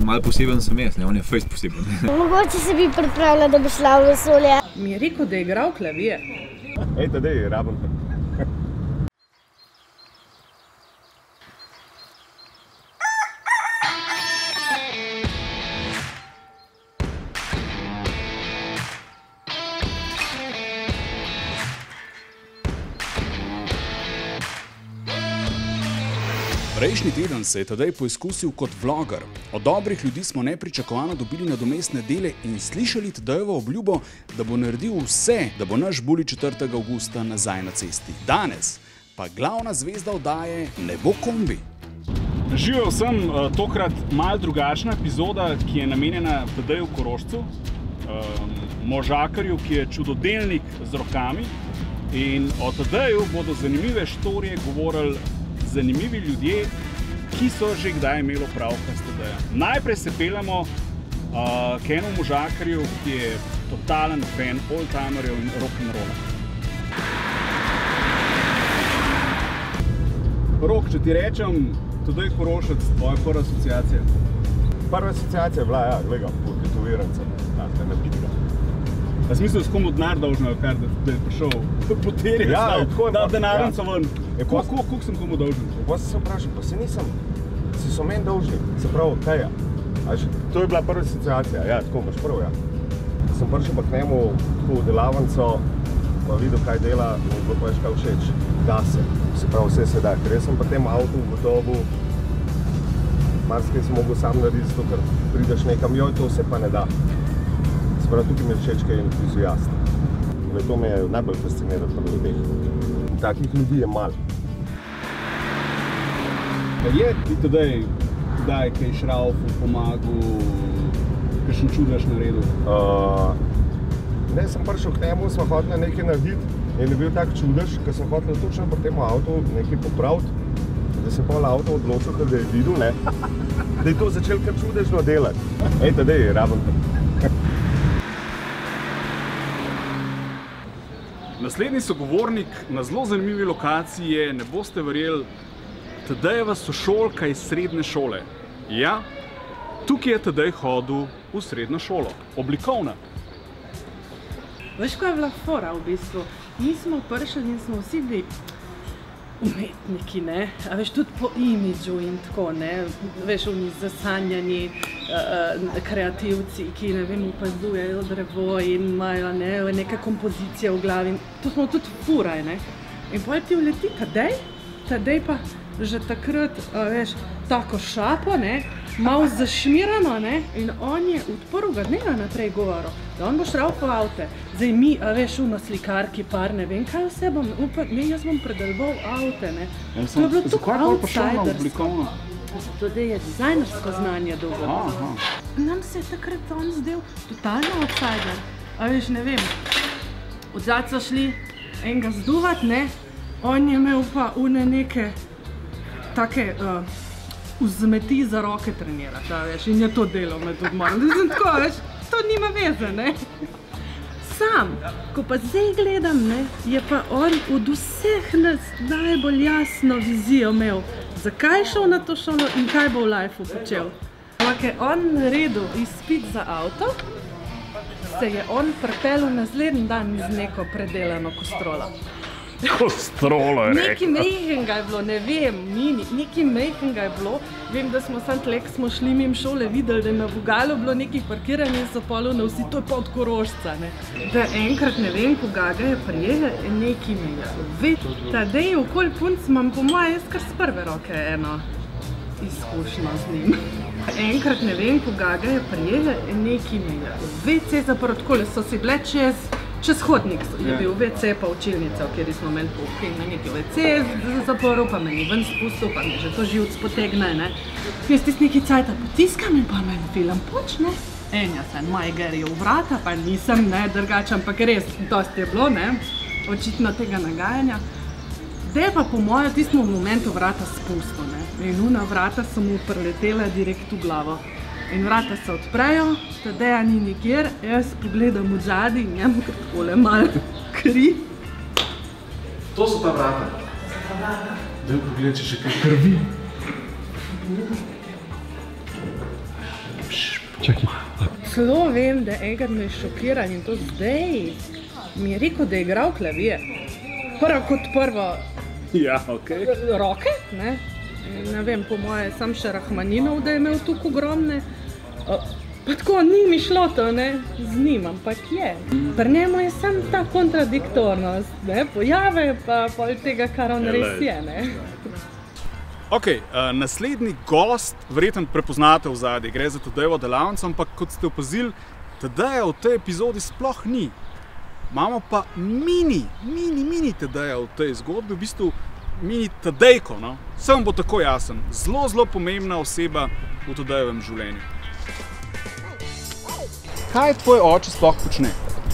Malo poseben sem jaz, ne, on je fejst poseben. Mogoče se bi pripravila, da bi šla v vesolje. Mi je rekel, da je igral klavir. Ej, Tadej, rabim te. Prejšnji teden se je Tadej poizkusil kot vloger. Od dobrih ljudi smo nepričakovano dobili nadomestne dele in slišali Tadejevo obljubo, da bo naredil vse, da bo naš Bully 4. avgusta nazaj na cesti. Danes pa glavna zvezda oddaje ne bo kombi. Živel sem tokrat malo drugačna epizoda, ki je namenjena Tadeju Korošcu, možakarju, ki je čudodelnik z rokami. In o Tadeju bodo zanimive štorije govorili zanimivi ljudje, ki so že kdaj imeli opravka s Tadejem. Najprej se peljamo k enemu možakarju, ki je totalen fan oldtimerjev in rock'n'rolla. Rok, če ti rečem Tadej Korošec, tvoja prva asociacija? Prva asociacija je bila, ja, gledam, po tetovirancu, ta napitka. A smisel, s komu denar dolžno, kar da je prišel poterjati, ja, da denarnico ven. Koliko sem komu dolžen? Pa se vprašam, pa se nisem, so meni dolžni, se pravi, kaj je? To je bila prva asociacija, ja, tako imaš prav, ja. Sem prišel pa k njemu tako v delavnico, pa videl, kaj dela, in je bilo pa veš kaj všeč, da se pravi, vse se da, ker jaz sem pa tem avtu ugotovil, marsikaj sem mogel sam narediti, zato ker prideš nekam, joj, to vse pa ne da. Se pravi, tukaj mi je všeč, kaj je entuzijast. In to me je najbolj fasciniralo pri ljudeh. In takih ljudi je malo. Je ti Tadej kdaj kaj šraufu, pomagal, kakšen čudež naredil? Ne, sem prišel k njemu, smo hoteli nekaj narediti in je bil tak čudež, ker sem hotel točno pri tem avtu nekaj popraviti, da se pol avto odločil, da je videl, ne, da je to začel kar čudežno delati. Ej, Tadej, rabim te. Naslednji sogovornik na zelo zanimivi lokaciji je, ne boste verjeli, Tadejeva sošolka iz srednje šole. Ja, tukaj je Tadej hodil v srednjo šolo, oblikovna. Veš, kaj je bila fora v bistvu? Mi smo prišli in smo vsi bili umetniki, ne? A veš, tudi po imidžu in tako, ne? Veš, oni zasanjani kreativci, ki, ne vem, opazujejo drevo in imajo, ne, neke kompozicije v glavi. To smo tudi furaj, ne? In potem ti uleti Tadej pa že takrat, veš, tako šapo, ne? Malo zašmirano, ne? In on je od prvega dneva naprej govoril, da on bo šraufal avte. Zdaj mi, a veš, slikarki par, ne vem, kaj vse bom, ne, jaz bom predeloval avte, ne. To je bilo tako outsidersko. Zato, da je dizajnersko znanje dolgo. Nam se je takrat on zdel totalno outsider. A veš, ne vem, odzad so šli enega zduvat, ne, on je imel pa une neke take vzmeti za roke trenirati, a veš, in je to delal med odmorom. Da sem tako, veš, to nima veze, ne. Sam, ko pa zdaj gledam, ne, je pa on od vseh nas najbolj jasno vizijo imel, zakaj je šel na to šolo in kaj bo v lifeu počel. Ampak je on naredil izpit za avto, se je on pripeljal naslednji dan z neko predelano kostrolo. Kostrolo je rekel. Nekaj mejhenga je bilo, ne vem, nekaj mejhenga je bilo. Vem, da smo sam tlek, smo šli mimo šole, videli, da je na vogalu bilo nekaj parkiranja in so polov na vsi, to je pa od Korošca, ne. Da enkrat ne vem, koga ga je prijel, nekaj me je. Veš, Tadej okoli punc imam po moje jaz kar z prve roke eno izkušnjo z njim. Enkrat ne vem, koga ga je prijel, nekaj me je. WC zaprl, takole so si bile čez hodnik je bil WC pa učilnica, v kjeri smo imeli pouke in na neki WC zaprl, pa me ni ven spustil, pa me že to živc potegne, ne. Jaz tisti neki cajta potiskam in pa me film počne. Enja sem majgeril v vrata, pa nisem, ne, drugače, ampak res, dosti je bilo, ne, očitno tega nagajanja. Da je pa po mojem tistem momentu vrata spustil, ne, in una vrata so mu preletela direkt v glavo. In vrata se odprejo, Tadeja ni nikjer, jaz pogledam v zadnji in njemu kar takole malo kri. To so ta vrata. Daj pogled, če še kaj krvi. Celo vem, da enkrat me je šokiral in to zdaj. Mi je rekel, da je igral klavir. Prvo kot prvo Ja, okej. roke, ne? Ne vem, po moje sam še Rahmaninov, da je imel tukaj ogromne. Pa tako ni mi šlo to, ne, z njim, ampak je. Pri njemu je samo ta kontradiktornost, ne, pojave pa pol tega, kar on res je, ne. Ok, naslednji gost, verjetno prepoznate v zadnji, gre za Tadejevo delavnico, ampak kot ste opazili, Tadeja v tej epizodi sploh ni. Imamo pa mini Tadeja v tej zgodbi, v bistvu mini Tadejko, no. Vsem bo tako jasen, zelo pomembna oseba v Tadejevem življenju. Kaj tvoj oče sploh počne?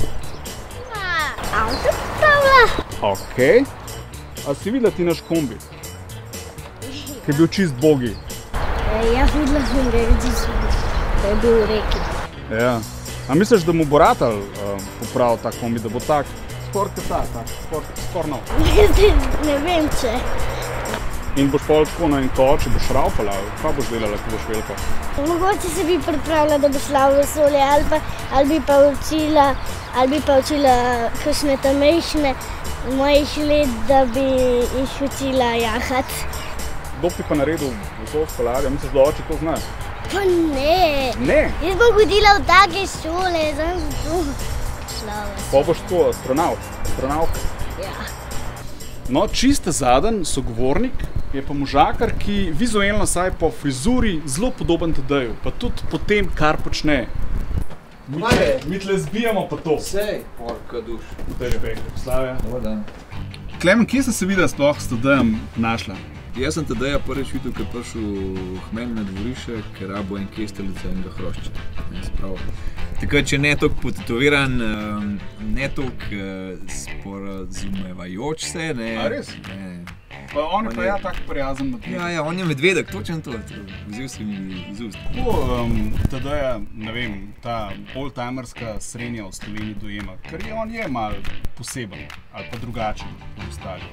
Avto popravlja. Ok. A si videla ti naš kombi? Ki je bil čist bogi. Ja, videla sem ga, da je bil v reki. Ja. A misliš, da mu bo ratal popravil ta kombi, da bo tak skoraj nov? Ne vem, če. In boš pol tako na en koč, boš raupala, kaj boš delala, ko boš velika? Mogoče se bi pripravila, da bi šla v vesolje, ali bi pa učila kakšne tamejšne mojih let, da bi jih učila jahati. Kdo bi pa naredil vesoljsko ladjo? Misliš, da oče to zna? Pa ne. Ne? Jaz bom hodila v take šole, sem zato šla v vesolje. Pa boš to astronavt? Ja. No, čista zadnji sogovornik je pa možakar, ki vizualno saj po frizuri zelo podoben Tadeju, pa tudi po tem, kar počne. Mi tle zbijamo pa to. Sej, porka duš. Slavja. Dobar dan. Klemen, kje ste se videla sploh s Tadejem našla? Jaz sem Tadeja prvič videl, ko je prišel k meni na dvorišče, ker rabo en kestelica in ga hrošča. Takrat, če ne toliko potetoviran, ne toliko sporazumevajoč se, ne. A res? Ne. Pa on je pa ja tak prijazen medvedek. Ja, on je medvedek, točno to. Vzel si mi iz ust. Kako Tadeja, ne vem, ta oldtimerska srenja v Sloveniji dojema? Ker on je malo poseben ali pa drugačen od ostalih.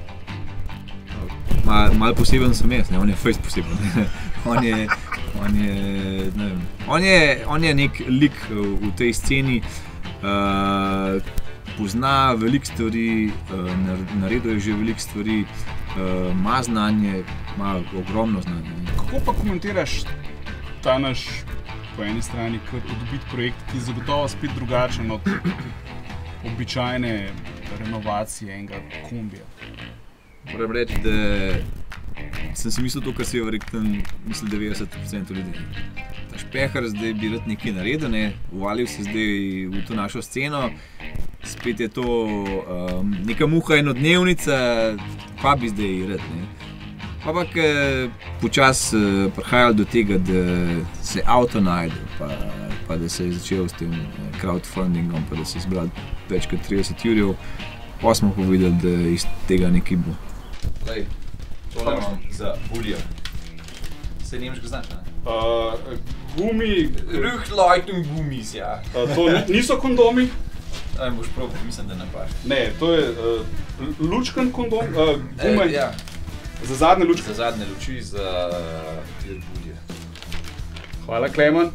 Malo poseben sem jaz, ne, on je fejst poseben. On je nek lik v tej sceni, pozna veliko stvari, naredil je že veliko stvari, ima znanje, ima ogromno znanje. Kako pa komentiraš ta naš, po eni strani, kar odbit projekt, ki je zagotovo spet drugačen od običajne renovacije enega kombija? Moram reči, da sem si mislil to, kar si je verjetno mislil 90% ljudi. Ta Špehar zdaj bi rad nekaj naredil, ne, uvalil se zdaj v to našo sceno, spet je to neka muha enodnevnica, pa bi zdaj rad, ne. Ampak počas prihajalo do tega, da se avto najde, pa da se je začel s tem crowdfundingom, pa da se je zbral več kot 30 jurjev, pa smo pa videli, da iz tega nekaj bo. Lej, tole imam za buljo. Saj nemško znaš, ne? Gumi... Rüchtleitungummis, ja. To niso kondomi? Aj, boš probal, mislim, da ne paš. Ne, to je lučkan kondom, gume. Ja. Za zadnje luči. Za zadnje luči, za bulje. Hvala, Klemen.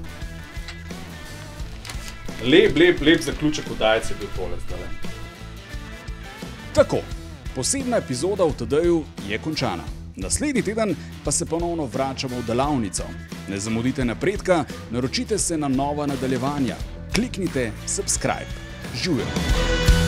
Lep zaključek oddajice je bil tole zdaj. Tako, posebna epizoda v Tadeju je končana. Naslednji teden pa se ponovno vračamo v delavnico. Ne zamudite napredka, naročite se na nova nadaljevanja. Kliknite subscribe. Živjo!